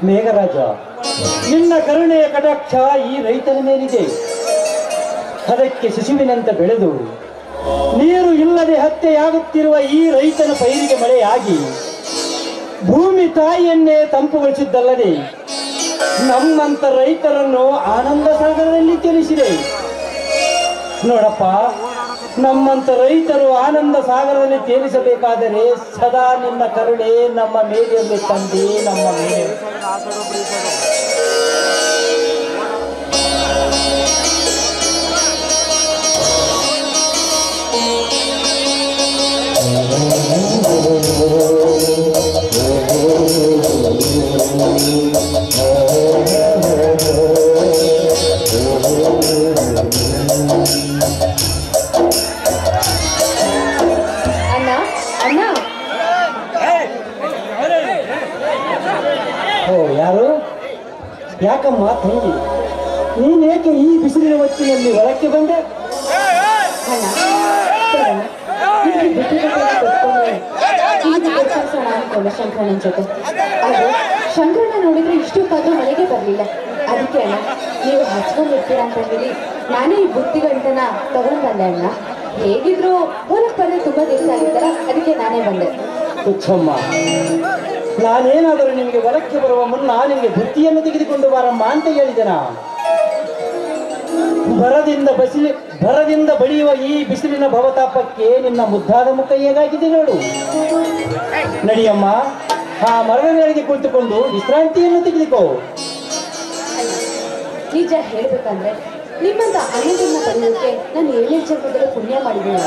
ಮೇಘರಾಜ, ನಿನ್ನ ಕರುಣೆಯ ಕಟಾಕ್ಷ ಈ ರೈತನ ಮೇಲಿದೆ. ಅದಕ್ಕೆ ಶಿಶುವಿನಂತೆ ಬೆಳೆದು ನೀರು ಇಲ್ಲದೆ ಹತ್ಯೆಯಾಗುತ್ತಿರುವ ಈ ರೈತನ ಪೈರಿಗೆ ಮಳೆಯಾಗಿ ಭೂಮಿ ತಾಯಿಯನ್ನೇ ತಂಪುಗೊಳಿಸಿದ್ದಲ್ಲದೆ ನಮ್ಮಂತ ರೈತರನ್ನು ಆನಂದ ಸಾಗರದಲ್ಲಿ ತಿಳಿಸಿದೆ. ನೋಡಪ್ಪ, ನಮ್ಮಂತ ರೈತರು ಆನಂದ ಸಾಗರದಲ್ಲಿ ತೇಲಿಸಬೇಕಾದರೆ ಸದಾ ನಿನ್ನ ಕರುಣೆ ನಮ್ಮ ಮೇಲಿರಲಿ ತಂದೆ, ನಮ್ಮ ಮೇಲೆ. ಯಾರು? ಯಾಕಮ್ಮ ತಂಗಿ, ನೀನೇಕೆ ಈ ಬಿಸಿಲಿನ ಹೊತ್ತಿನಲ್ಲಿ ಹೊರಕ್ಕೆ ಬಂದೆ? ಶಂಕರಣ್ಣನ ಜೊತೆ ಶಂಕರಣ್ಣ ನೋಡಿದ್ರೆ ಇಷ್ಟೊತ್ತಾದ್ರೂ ಮನೆಗೆ ಬರ್ಲಿಲ್ಲ. ಅದಕ್ಕೆ ಅಣ್ಣ, ನೀವು ಹಚ್ಕೊಂಡಿರ್ತೀರಾ ಅಂತ ಹೇಳಿ ನಾನೇ ಈ ಬುತ್ತಿಗಂಟನ ತಗೊಂಡ್ ಬಂದೆ ಅಣ್ಣ. ಹೇಗಿದ್ರು ಹೊರಗೆ ಬಂದ್ರೆ ತುಂಬಾ ದಿವಸ ಆಗಿದ್ದಲ್ಲ, ಅದಕ್ಕೆ ನಾನೇ ಬಂದೆ. ಹುಚ್ಚಮ್ಮ, ನಾನೇನಾದರೂ ನಿಮಗೆ ಹೊಲಕ್ಕೆ ಬರುವ ಮುನ್ನ ನಿಮಗೆ ಬುತ್ತಿಯನ್ನು ತೆಗೆದುಕೊಂಡು ಬಾರಮ್ಮ ಅಂತ ಹೇಳಿದೆನಾ? ಭರದಿಂದ ಬಳಿಯುವ ಈ ಬಿಸಿಲಿನ ಭವತಾಪಕ್ಕೆ ನಿನ್ನ ಮುದ್ದಾದ ಮುಖ ಹೇಗಾಗಿದೆ ನೋಡು. ನಡಿಯಮ್ಮ, ಆ ಮರದ ಮೇಳೆಗೆ ಕುಳಿತುಕೊಂಡು ವಿಶ್ರಾಂತಿಯನ್ನು ತೆಗೆದುಕೋ. ನಿಜ ಹೇಳ್ಬೇಕಂದ್ರೆ ನಿಮ್ಮಂತ ಅಣ್ಣನ ಪಡೆಯೋಕೆ ನಾನು 7 ಜನ್ಮದಲ್ಲಿ ಪುಣ್ಯ ಮಾಡಿದ್ದೀನಿ.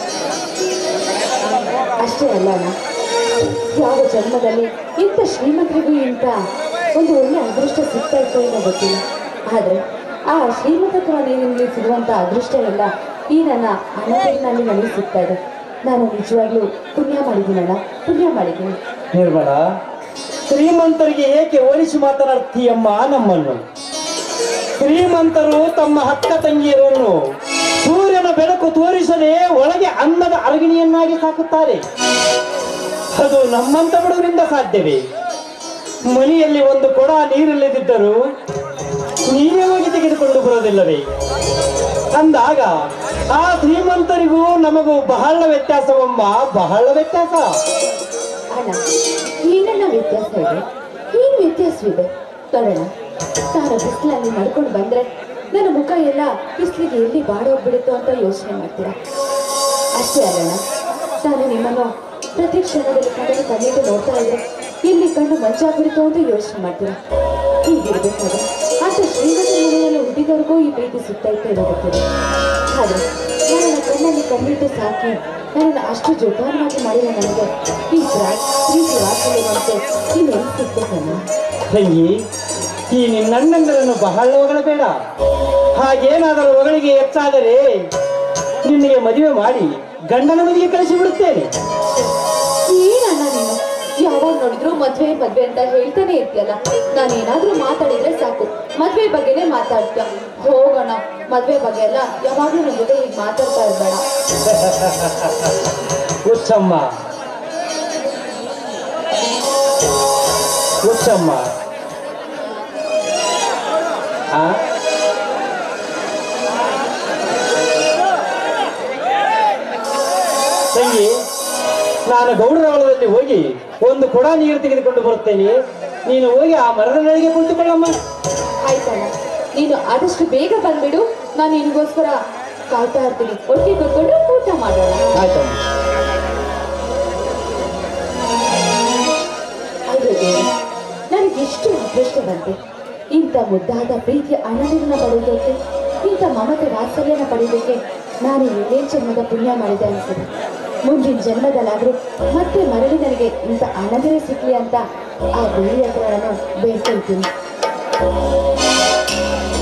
ಅಷ್ಟೇ ಅಲ್ಲ ಅಣ್ಣ, ಯಾವ ಜನ್ಮದಲ್ಲಿ ಇಂಥ ಶ್ರೀಮಂತರಿಗೂ ಇಂಥ ಒಂದು ಒಳ್ಳೆ ಅದೃಷ್ಟ ಸಿಗ್ತಾ ಇತ್ತು ಏನೋ ಗೊತ್ತಿಲ್ಲ. ಆದರೆ ಆ ಶ್ರೀಮಂತತ್ವ ನೀರಿನಲ್ಲಿ ಸಿಗುವಂಥ ಅದೃಷ್ಟ ಎಲ್ಲ ಈ ನನ್ನ ಅಣ್ಣನಲ್ಲಿ ನನಗೆ ಸಿಗ್ತಾ ಇದೆ. ನಾನು ನಿಜವಾಗ್ಲೂ ಪುಣ್ಯ ಮಾಡಿದ್ದೀನಣ್ಣ, ಪುಣ್ಯ ಮಾಡಿದ್ದೀನಿ. ನಿರ್ಮಲ, ಶ್ರೀಮಂತರಿಗೆ ಏಕೆ ಹೋಲಿಸಿ ಮಾತನಾಡ್ತೀಯಮ್ಮ ನಮ್ಮನ್ನು? ಶ್ರೀಮಂತರು ತಮ್ಮ ಅಕ್ಕ ತಂಗಿಯರನ್ನು ಸೂರ್ಯನ ಬೆಳಕು ತೋರಿಸದೆ ಒಳಗೆ ಅನ್ನದ ಅರಗಿಣಿಯನ್ನಾಗಿ ಸಾಕುತ್ತಾರೆ. ಅದು ನಮ್ಮಂತ ಬಡವರಿಂದ ಸಾಧ್ಯವೇ? ಮನೆಯಲ್ಲಿ ಒಂದು ಕೊಡ ನೀರಿಲ್ಲದಿದ್ದರೂ ನೀರೇ ಹೋಗಿ ತೆಗೆದುಕೊಂಡು ಬರೋದಿಲ್ಲವೇ? ಅಂದಾಗ ಆ ಶ್ರೀಮಂತರಿಗೂ ನಮಗೂ ಬಹಳ ವ್ಯತ್ಯಾಸವಮ್ಮ, ಬಹಳ ವ್ಯತ್ಯಾಸ. ಅಣ್ಣ, ಏನನ್ನ ವ್ಯತ್ಯಾಸ ಇದೆ? ಏನು ವ್ಯತ್ಯಾಸವಿದೆ ನೋಡೋಣ. ನಾನು ಬಿಸಿಲಲ್ಲಿ ನಡ್ಕೊಂಡು ಬಂದ್ರೆ ನನ್ನ ಮುಖ ಎಲ್ಲ ಬಿಸಿಲಿಗೆ ಎಲ್ಲಿ ಬಾಡೋಗ್ಬಿಡುತ್ತೋ ಅಂತ ಯೋಚನೆ ಮಾಡ್ತೀರಾ. ಅಷ್ಟೇ ಅಲ್ಲಣ್ಣ, ನಾನು ನಿಮ್ಮನ್ನು ಪ್ರತಿ ಕ್ಷಣದಲ್ಲಿ ಕಣ್ಣಿಟ್ಟು ನೋಡ್ತಾ ಇದ್ರೆ ಎಲ್ಲಿ ಕಣ್ಣು ಮಂಚಾಗ್ಬಿಡುತ್ತೋ ಅಂತ ಯೋಚನೆ ಮಾಡ್ತೀರಾ. ಹೀಗಿರ್ಬೇಕಾದ್ರೆ ಅಂತ ಶ್ರೀಮಂತ ಮನೆಯಲ್ಲಿ ಹುಟ್ಟಿದವ್ರಿಗೂ ಈ ಪ್ರೀತಿ ಸಿಗ್ತಾ ಇತ್ತು ಗೊತ್ತಿದೆ. ಆದರೆ ನನ್ನ ಕಣ್ಣಲ್ಲಿ ಕಣ್ಣಿಟ್ಟು ಸಾಕಿ ನನ್ನನ್ನು ಅಷ್ಟು ಜೋಪಾನವಾಗಿ ಮಾಡಿದ ನನಗೆ ಈ ಪ್ರೀತಿ ವಾಸನೆಯಂತೆ ಇನ್ನೆಲ್ಲಿ ಸಿಗ್ಬೇಕಣ್ಣ? ತಂಗಿ, ಈ ನಿನ್ನಣ್ಣಂದರನ್ನು ಬಹಳ ಹೊಗಳಬೇಡ. ಹಾಗೇನಾದರೂ ಹೊಗಳಿಗೆ ಹೆಚ್ಚಾದರೆ ನಿನಗೆ ಮದುವೆ ಮಾಡಿ ಗಂಡನ ಮನೆಗೆ ಕಳಿಸಿಬಿಡುತ್ತೇನೆ. ಏನಣ್ಣ ನೀನು ಯಾವಾಗ ನೋಡಿದ್ರು ಮದ್ವೆ ಅಂತ ಹೇಳ್ತಾನೆ ಇರ್ತೀಯಲ್ಲ. ನಾನೇನಾದ್ರೂ ಮಾತಾಡಿದ್ರೆ ಸಾಕು ಮದ್ವೆ ಬಗ್ಗೆನೇ ಮಾತಾಡ್ತೀಯ. ಹೋಗೋಣ, ಮದ್ವೆ ಬಗ್ಗೆ ಎಲ್ಲ ಯಾವಾಗ್ಲೂ ನನ್ನ ಜೊತೆ ಈಗ ಮಾತಾಡ್ತಾ ಇರ್ಬೇಡ. ಹುಚ್ಚಮ್ಮ, ಹುಚ್ಚಮ್ಮ, ತಂಗಿ, ನಾನು ಗೌಡರ ಹೊಲದಲ್ಲಿ ಹೋಗಿ ಒಂದು ಕೊಡ ನೀರು ತೆಗೆದುಕೊಂಡು ಬರುತ್ತೇನೆ. ನೀನು ಹೋಗಿ ಆ ಮರದ ನೆರಳಿಗೆ ಕುಳಿತುಕೊಳ್ಳಮ್ಮ. ಆಯ್ತಣ್ಣ, ನೀನು ಆದಷ್ಟು ಬೇಗ ಬಂದ್ಬಿಡು. ನಾನು ನಿನಗೋಸ್ಕರ ಕಾಯ್ತಾ ಇರ್ತೀನಿ. ಒಟ್ಟಿಗೆ ಕೂತ್ಕೊಂಡು ಊಟ ಮಾಡೋಣ. ಆಯ್ತಮ್ಮ. ನನಗೆಷ್ಟು ಅದೃಷ್ಟ ಬಂತೆ ಇಂಥ ಮುದ್ದಾದ ಪ್ರೀತಿಯ ಅಣ್ಣನನ್ನ ಪಡೆಯೋದಕ್ಕೆ, ಇಂಥ ಮಮತೆ ವಾತ್ಸಲ್ಯನ ಪಡೆಯೋದಕ್ಕೆ ನಾನು 7 ಜನ್ಮದ ಪುಣ್ಯ ಮಾಡಿದೆ ಅನ್ಸುತ್ತೆ. ಮುಂದಿನ ಜನ್ಮದಲ್ಲಾದ್ರೂ ಮತ್ತೆ ಮರಳಿ ನನಗೆ ಇಂಥ ಅಣ್ಣನೇ ಸಿಗ್ಲಿ ಅಂತ ಆ ದೇವಿ ಹತ್ರ ನಾನು ಬೇಡ್ಕೊಳ್ತೀನಿ.